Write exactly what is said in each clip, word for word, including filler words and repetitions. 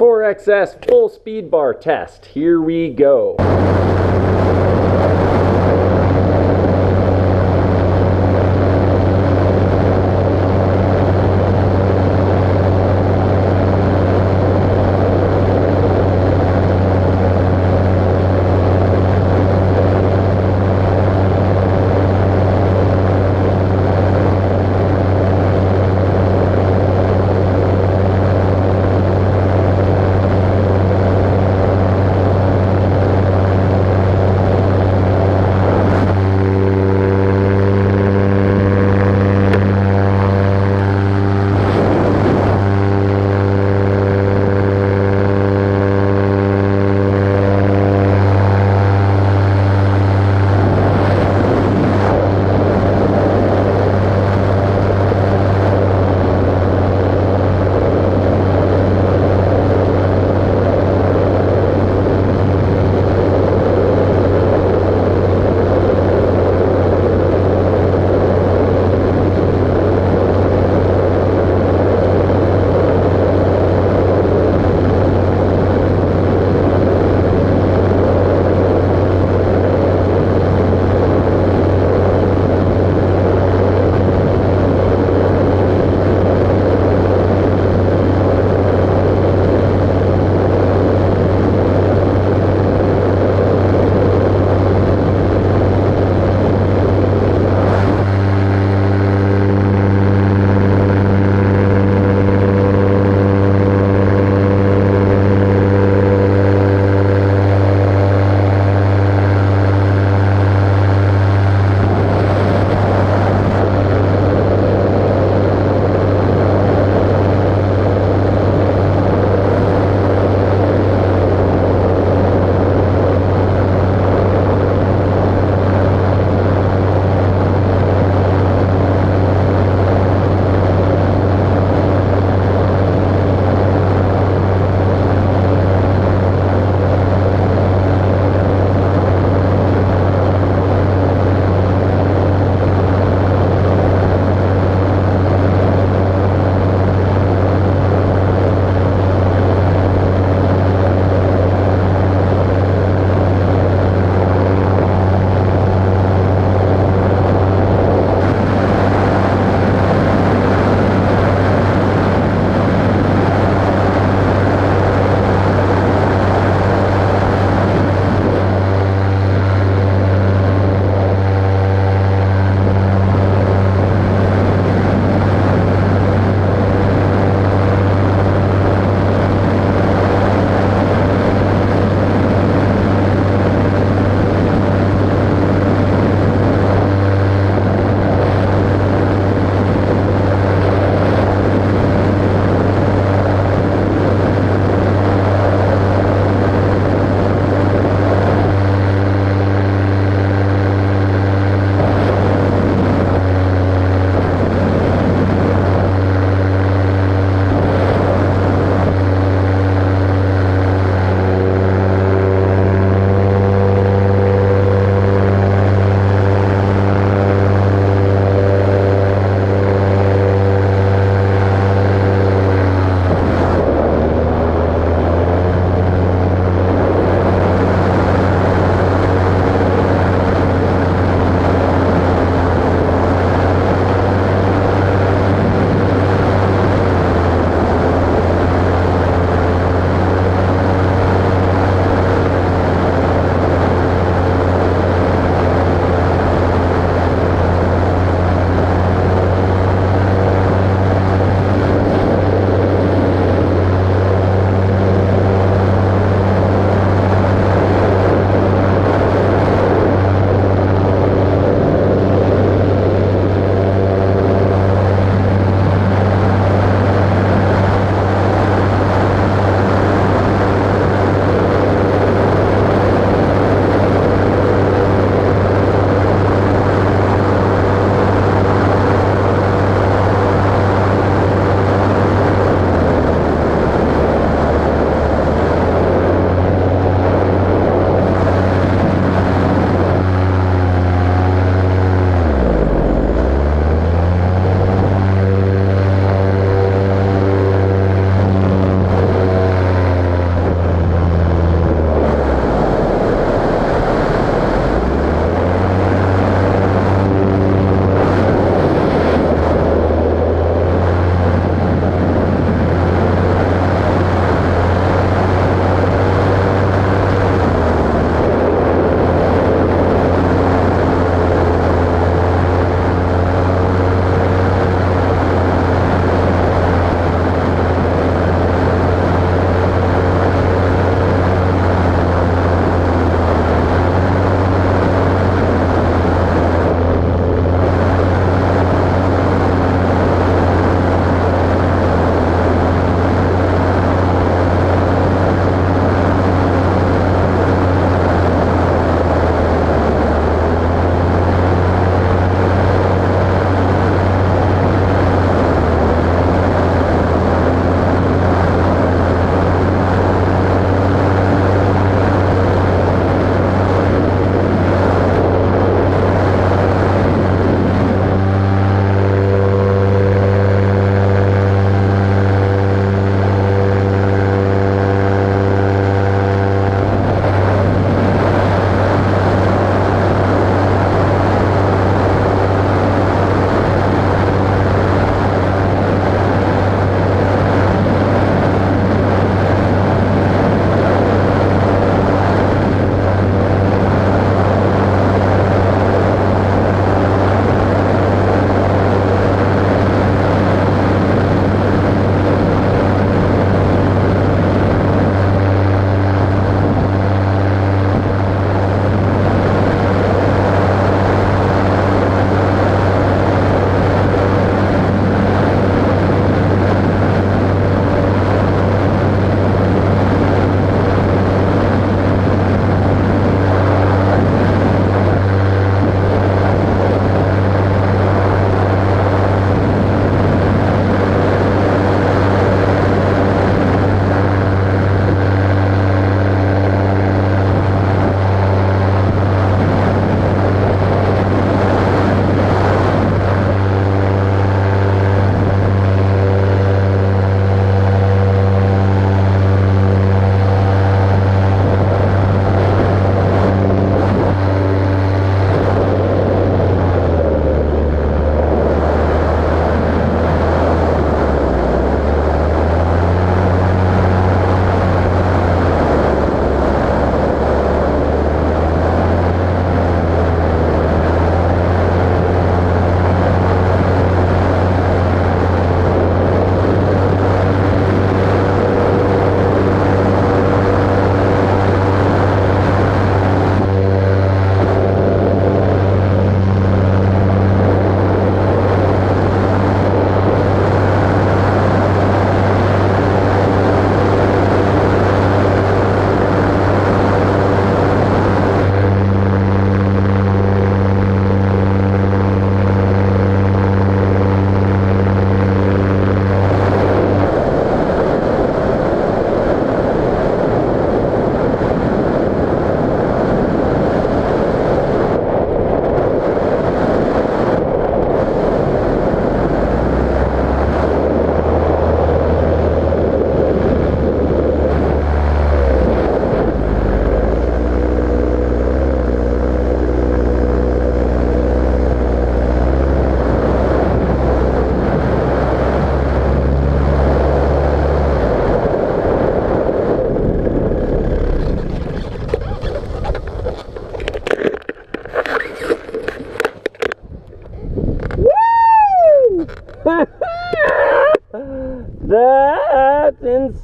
four X S full speed bar test. Here we go.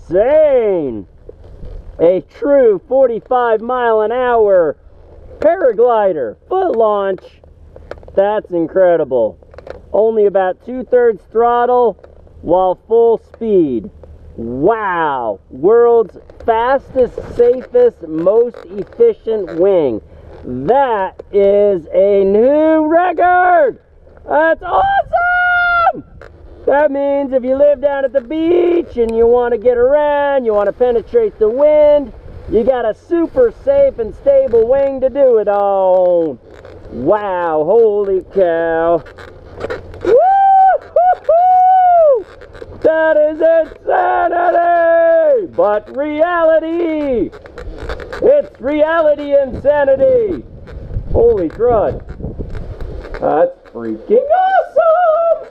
insane. A true forty-five mile an hour paraglider, foot launch. That's incredible. Only about two-thirds throttle while full speed. Wow. World's fastest, safest, most efficient wing. That is a new record. That's awesome. That means if you live down at the beach and you want to get around, you want to penetrate the wind, you got a super safe and stable wing to do it on. Wow, holy cow. Woo-hoo-hoo! That is insanity! But reality! It's reality insanity! Holy crud. That's freaking awesome!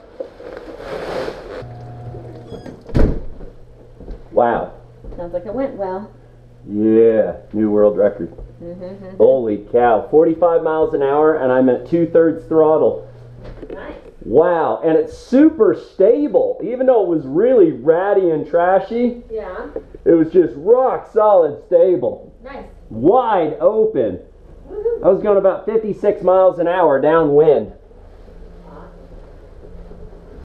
Wow. Sounds like it went well. Yeah, new world record. Mm-hmm. Holy cow, forty-five miles an hour and I'm at two-thirds throttle. Nice. Wow, and it's super stable. Even though it was really ratty and trashy, Yeah. it was just rock solid stable. Nice. Wide open. Woohoo. I was going about fifty-six miles an hour downwind.